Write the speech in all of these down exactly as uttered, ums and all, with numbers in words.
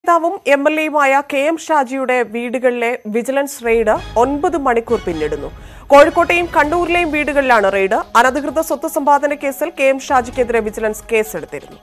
നേതാവും M L എയുമായ K M ഷാജിയുടെ വീടുകളിലെ വിജിലൻസ് റെയ്ഡ് ഒൻപത് മണിക്കൂർ പിന്നിടുന്നു. കോഴിക്കോട്ടെയും കണ്ണൂരിലെയും വീടുകളിലാണ് റെയ്ഡ്. അനധികൃത സ്വത്ത് സമ്പാദന കേസിൽ കെ എം ഷാജിക്കെതിരെ വിജിലൻസ് കേസെടുത്തിരുന്നു.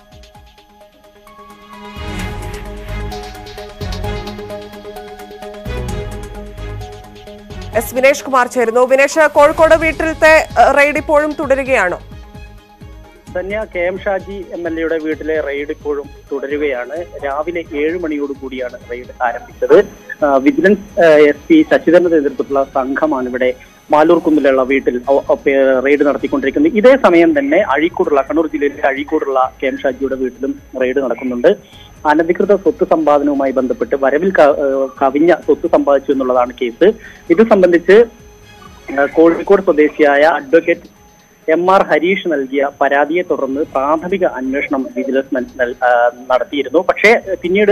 എസ് വിനേഷ് കുമാർ ചേരുന്നു. വിനേഷ്, കോഴിക്കോട് വീട്ടിലത്തെ റെയ്ഡ് ഇപ്പോഴും തുടരുകയാണോ? Dhanya, K M Shaji M L എയുടെ വീട്ടിലെ റെയ്ഡ് ഇപ്പോഴും തുടരുകയാണ്. രാവിലെ ഏഴ് മണിയോട് കൂടിയാണ് റെയ്ഡ് ആരംഭിച്ചത്. വിജിലൻസ് എസ് പി ശശിധരന്റെ നേതൃത്വത്തിലുള്ള സംഘമാണ് ഇവിടെ മാലൂർ കുന്നിലുള്ള വീട്ടിൽ റെയ്ഡ് നടത്തിക്കൊണ്ടിരിക്കുന്നത്. ഇതേ സമയം തന്നെ അഴീക്കോടുള്ള കണ്ണൂർ ജില്ലയിലെ അഴീക്കോടുള്ള കെ എം ഷാജിയുടെ വീട്ടിലും റെയ്ഡ് നടക്കുന്നുണ്ട്. അനധികൃത സ്വത്ത് സമ്പാദനവുമായി ബന്ധപ്പെട്ട് വരവിൽ കവിഞ്ഞ സ്വത്ത് സമ്പാദിച്ചു എന്നുള്ളതാണ് കേസ്. ഇത് സംബന്ധിച്ച് കോഴിക്കോട് സ്വദേശിയായ അഡ്വക്കേറ്റ് എം ആർ ഹരീഷ് നൽകിയ പരാതിയെ തുടർന്ന് പ്രാഥമിക അന്വേഷണം വിജിലൻസ് നടത്തിയിരുന്നു. പക്ഷേ പിന്നീട്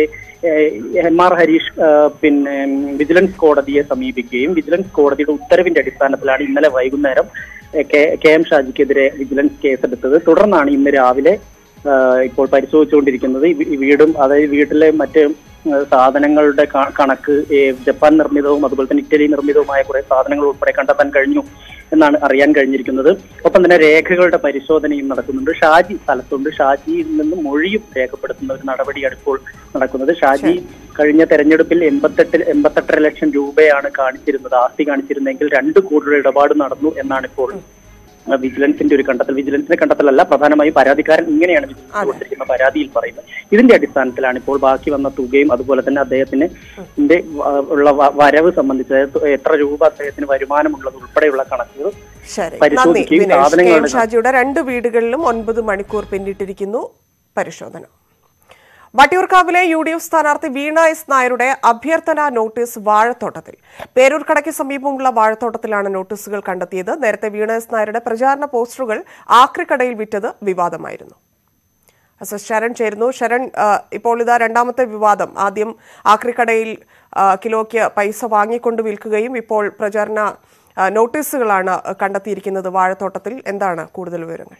എം ആർ ഹരീഷ് പിന്നെ വിജിലൻസ് കോടതിയെ സമീപിക്കുകയും വിജിലൻസ് കോടതിയുടെ ഉത്തരവിന്റെ അടിസ്ഥാനത്തിലാണ് ഇന്നലെ വൈകുന്നേരം കെ എം ഷാജിക്കെതിരെ വിജിലൻസ് കേസെടുത്തത്. തുടർന്നാണ് ഇന്ന് രാവിലെ ഇപ്പോൾ പരിശോധിച്ചുകൊണ്ടിരിക്കുന്നത്. വീടും അതായത് വീട്ടിലെ മറ്റ് സാധനങ്ങളുടെ കണക്ക് ജപ്പാൻ നിർമ്മിതവും അതുപോലെ തന്നെ ഇറ്റലി നിർമ്മിതവുമായ കുറെ സാധനങ്ങൾ ഉൾപ്പെടെ കണ്ടെത്താൻ കഴിഞ്ഞു എന്നാണ് അറിയാൻ കഴിഞ്ഞിരിക്കുന്നത്. ഒപ്പം തന്നെ രേഖകളുടെ പരിശോധനയും നടക്കുന്നുണ്ട്. ഷാജി സ്ഥലത്തുണ്ട്. ഷാജിയിൽ നിന്ന് മൊഴിയും രേഖപ്പെടുത്തുന്ന ഒരു നടപടിയാണ് ഇപ്പോൾ നടക്കുന്നത്. ഷാജി കഴിഞ്ഞ തെരഞ്ഞെടുപ്പിൽ എൺപത്തെട്ട് എൺപത്തെട്ടര ലക്ഷം രൂപയാണ് കാണിച്ചിരുന്നത്, ആസ്തി കാണിച്ചിരുന്നെങ്കിൽ രണ്ട് കോടിയുടെ ഇടപാട് നടന്നു എന്നാണ് ഇപ്പോൾ വിജിലൻസിന്റെ ഒരു കണ്ടെത്തൽ. വിജിലൻസിന്റെ കണ്ടെത്തലല്ല, പ്രധാനമായും പരാതിക്കാരൻ ഇങ്ങനെയാണ് വിജിലൻസ് കൊടുത്തിരിക്കുന്ന പരാതിയിൽ പറയുന്നത്. ഇതിന്റെ അടിസ്ഥാനത്തിലാണ് ഇപ്പോൾ ബാക്കി വന്ന തുകയും അതുപോലെ തന്നെ അദ്ദേഹത്തിന് ഉള്ള വരവ് സംബന്ധിച്ച് എത്ര രൂപ അദ്ദേഹത്തിന് വരുമാനമുള്ളത് ഉൾപ്പെടെയുള്ള കണക്കുകൾ പരിശോധിക്കുകയും സാധനങ്ങളുടെ ഷാജിയുടെ രണ്ട് വീടുകളിലും ഒൻപത് മണിക്കൂർ പിന്നിട്ടിരിക്കുന്നു പരിശോധന. വട്ടിയൂർക്കാവിലെ യു ഡി എഫ് സ്ഥാനാർത്ഥി വീണ എസ് നായരുടെ അഭ്യർത്ഥന നോട്ടീസ് വാഴത്തോട്ടത്തിൽ. പേരൂർക്കടയ്ക്ക് സമീപമുള്ള വാഴത്തോട്ടത്തിലാണ് നോട്ടീസുകൾ കണ്ടെത്തിയത്. നേരത്തെ വീണ എസ് നായരുടെ പ്രചാരണ പോസ്റ്ററുകൾ ആക്രിക്കടയിൽ വിറ്റത് വിവാദമായിരുന്നു. എസ് എസ് ശരൺ ചേരുന്നു. ശരൺ, ഇപ്പോൾ ഇതാ രണ്ടാമത്തെ വിവാദം. ആദ്യം ആക്രിക്കടയിൽ കിലോയ്ക്ക് പൈസ വാങ്ങിക്കൊണ്ട് വിൽക്കുകയും ഇപ്പോൾ പ്രചാരണ നോട്ടീസുകളാണ് കണ്ടെത്തിയിരിക്കുന്നത് വാഴത്തോട്ടത്തിൽ. എന്താണ് കൂടുതൽ വിവരങ്ങൾ?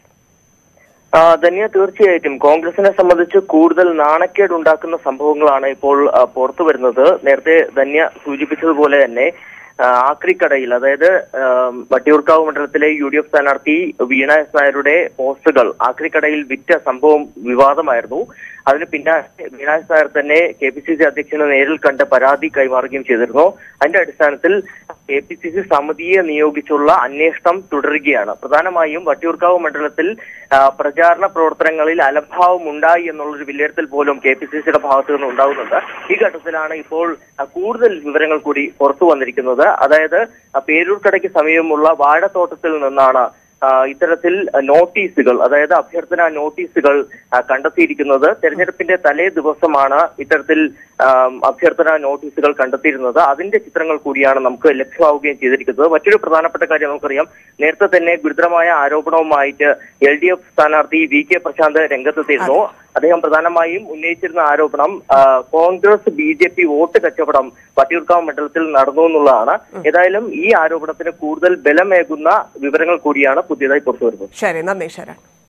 ധന്യ, തീർച്ചയായിട്ടും കോൺഗ്രസിനെ സംബന്ധിച്ച് കൂടുതൽ നാണക്കേട് ഉണ്ടാക്കുന്ന സംഭവങ്ങളാണ് ഇപ്പോൾ പുറത്തു വരുന്നത്. നേരത്തെ ധന്യ സൂചിപ്പിച്ചതുപോലെ തന്നെ ആക്രിക്കടയിൽ, അതായത് വട്ടിയൂർക്കാവ് മണ്ഡലത്തിലെ യു ഡി എഫ് സ്ഥാനാർത്ഥി വീണ എസ് നായരുടെ പോസ്റ്ററുകൾ ആക്രിക്കടയിൽ വിറ്റ സംഭവം വിവാദമായിരുന്നു. അതിന് പിന്നാലെ വീണ എസ് നായർ തന്നെ കെ പി സി സി അധ്യക്ഷനെ നേരിൽ കണ്ട് പരാതി കൈമാറുകയും ചെയ്തിരുന്നു. അതിന്റെ അടിസ്ഥാനത്തിൽ കെ പി സി സി സമിതിയെ നിയോഗിച്ചുള്ള അന്വേഷണം തുടരുകയാണ്. പ്രധാനമായും വട്ടിയൂർക്കാവ് മണ്ഡലത്തിൽ പ്രചാരണ പ്രവർത്തനങ്ങളിൽ അലംഭാവം ഉണ്ടായി എന്നുള്ളൊരു വിലയിരുത്തൽ പോലും കെ പി സി സിയുടെ ഭാഗത്തു നിന്ന് ഉണ്ടാകുന്നുണ്ട്. ഈ ഘട്ടത്തിലാണ് ഇപ്പോൾ കൂടുതൽ വിവരങ്ങൾ കൂടി പുറത്തു വന്നിരിക്കുന്നത്. അതായത് പേരൂർക്കടയ്ക്ക് സമീപമുള്ള വാഴത്തോട്ടത്തിൽ നിന്നാണ് ഇത്തരത്തിൽ നോട്ടീസുകൾ, അതായത് അഭ്യർത്ഥന നോട്ടീസുകൾ കണ്ടെത്തിയിരിക്കുന്നത്. തെരഞ്ഞെടുപ്പിന്റെ തലേ ദിവസമാണ് ഇത്തരത്തിൽ അഭ്യർത്ഥന നോട്ടീസുകൾ കണ്ടെത്തിയിരുന്നത്. അതിന്റെ ചിത്രങ്ങൾ കൂടിയാണ് നമുക്ക് ലഭ്യമാവുകയും ചെയ്തിരിക്കുന്നത്. മറ്റൊരു പ്രധാനപ്പെട്ട കാര്യം നമുക്കറിയാം, നേരത്തെ തന്നെ ഗുരുതരമായ ആരോപണവുമായിട്ട് എൽ ഡി എഫ് സ്ഥാനാർത്ഥി വി കെ പ്രശാന്ത് രംഗത്തെത്തിയിരുന്നു. അദ്ദേഹം പ്രധാനമായും ഉന്നയിച്ചിരുന്ന ആരോപണം Congress B J P vote കച്ചവടം വട്ടിയൂർക്കാവ് മണ്ഡലത്തിൽ നടന്നു എന്നുള്ളതാണ്. ഏതായാലും ഈ ആരോപണത്തിന് കൂടുതൽ ബലമേകുന്ന വിവരങ്ങൾ കൂടിയാണ് പുതിയതായി പുറത്തുവരുന്നത്. ശരി, നന്ദി ശരൺ.